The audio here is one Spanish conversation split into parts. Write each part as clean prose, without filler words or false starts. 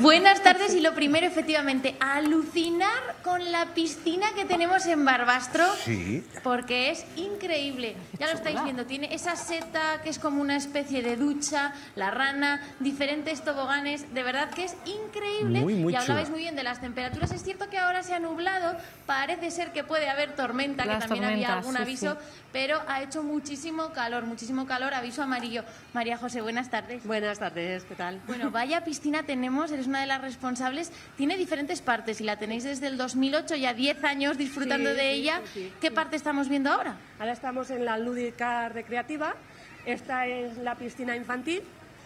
Buenas tardes y lo primero, efectivamente, alucinar con la piscina que tenemos en Barbastro, sí, porque es increíble. Ya lo estáis viendo, tiene esa seta que es como una especie de ducha, la rana, diferentes toboganes, de verdad que es increíble. Muy y hablabais chula. muy bien de las temperaturas. Es cierto que ahora se ha nublado, parece ser que puede haber tormenta, que también había algún aviso, pero ha hecho muchísimo calor, aviso amarillo. María José, buenas tardes. Buenas tardes, ¿qué tal? Bueno, vaya piscina tenemos, eres una de las responsables. Tiene diferentes partes y la tenéis desde el 2008, ya 10 años disfrutando de ella. ¿Qué parte estamos viendo ahora? Ahora estamos en la lúdica recreativa. Esta es la piscina infantil.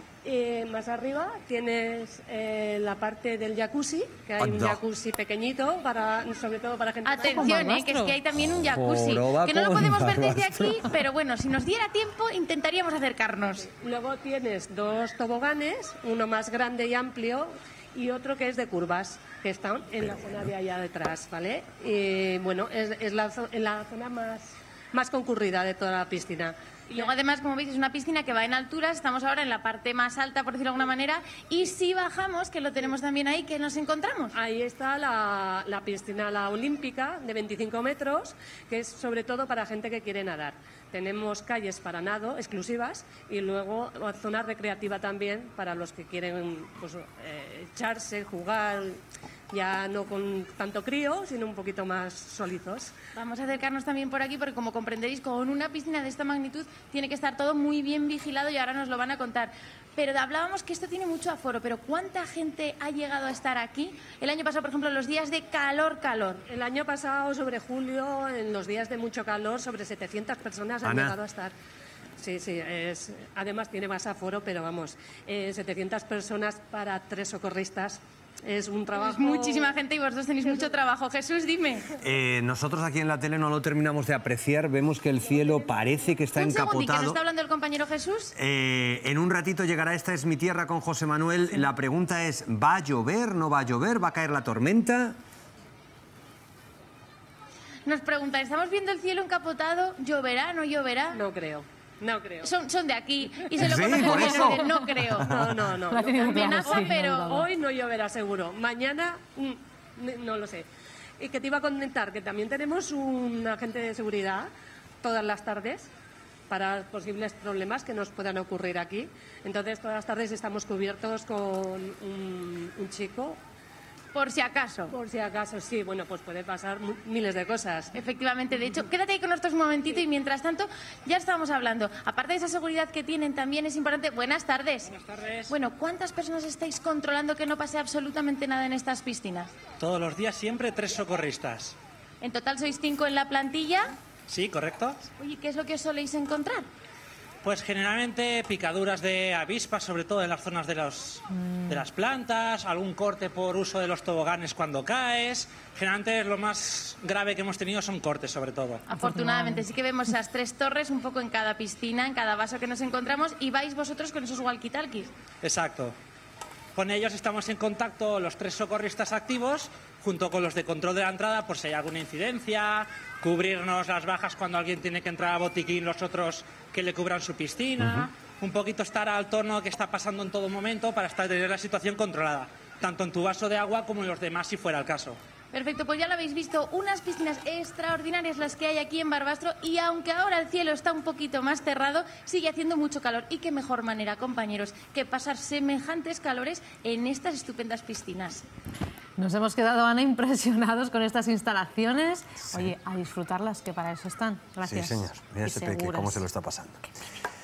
Más arriba tienes la parte del jacuzzi, que hay un jacuzzi pequeñito, sobre todo para gente... Atención, que es que hay también un jacuzzi, que no lo podemos ver desde aquí, pero bueno, si nos diera tiempo intentaríamos acercarnos. Luego tienes dos toboganes, uno más grande y amplio y otro que es de curvas, que están en la zona de allá detrás, ¿vale? Y bueno, es la zona más concurrida de toda la piscina. Y luego además, como veis, es una piscina que va en alturas. Estamos ahora en la parte más alta, por decirlo de alguna manera. Y si bajamos, que lo tenemos también ahí, ¿qué nos encontramos? Ahí está la piscina, la olímpica, de 25 metros, que es sobre todo para gente que quiere nadar. Tenemos calles para nado exclusivas y luego zona recreativa también para los que quieren pues, echarse, jugar, ya no con tanto crío, sino un poquito más solizos. Vamos a acercarnos también por aquí porque, como comprenderéis, con una piscina de esta magnitud tiene que estar todo muy bien vigilado y ahora nos lo van a contar. Pero hablábamos que esto tiene mucho aforo, pero ¿cuánta gente ha llegado a estar aquí? El año pasado, por ejemplo, los días de calor. El año pasado, sobre julio, en los días de mucho calor, sobre 700 personas han llegado a estar. Sí, además tiene más aforo, pero vamos, 700 personas para 3 socorristas. Es un trabajo... Es muchísima gente y vosotros tenéis mucho trabajo. Jesús, dime. Nosotros aquí en la tele no lo terminamos de apreciar. Vemos que el cielo parece que está encapotado. Un segundito, ¿nos está hablando el compañero Jesús? En un ratito llegará Esta es mi tierra con José Manuel. Sí. La pregunta es, ¿va a llover? ¿No va a llover? ¿Va a caer la tormenta? Nos preguntan, estamos viendo el cielo encapotado. ¿Lloverá? ¿No lloverá? No creo. No creo. Son de aquí y se lo sí, conocen por eso. No creo. No. Amenaza, pero... Hoy no lloverá seguro. Mañana no lo sé. Y que te iba a comentar que también tenemos un agente de seguridad todas las tardes para posibles problemas que nos puedan ocurrir aquí. Entonces todas las tardes estamos cubiertos con un chico. Por si acaso. Por si acaso, sí. Bueno, pues puede pasar miles de cosas. Efectivamente. De hecho, quédate ahí con nosotros un momentito y mientras tanto ya estábamos hablando. Aparte de esa seguridad que tienen, también es importante... Buenas tardes. Buenas tardes. Bueno, ¿cuántas personas estáis controlando que no pase absolutamente nada en estas piscinas? Todos los días siempre 3 socorristas. ¿En total sois 5 en la plantilla? Sí, correcto. Oye, ¿qué es lo que os soléis encontrar? Pues generalmente picaduras de avispas, sobre todo en las zonas de las plantas, algún corte por uso de los toboganes cuando caes. Generalmente lo más grave que hemos tenido son cortes, sobre todo. Afortunadamente, sí que vemos esas 3 torres, un poco en cada piscina, en cada vaso que nos encontramos, y vais vosotros con esos walkie-talkies. Exacto. Con ellos estamos en contacto los 3 socorristas activos, junto con los de control de la entrada, por si hay alguna incidencia, cubrirnos las bajas cuando alguien tiene que entrar a botiquín, los otros que le cubran su piscina, un poquito estar al tono que está pasando en todo momento para tener la situación controlada, tanto en tu vaso de agua como en los demás si fuera el caso. Perfecto, pues ya lo habéis visto, unas piscinas extraordinarias las que hay aquí en Barbastro y aunque ahora el cielo está un poquito más cerrado, sigue haciendo mucho calor. Y qué mejor manera, compañeros, que pasar semejantes calores en estas estupendas piscinas. Nos hemos quedado, Ana, impresionados con estas instalaciones. Sí. Oye, a disfrutarlas, que para eso están. Gracias. Sí, señor. Mira este peque, cómo se lo está pasando.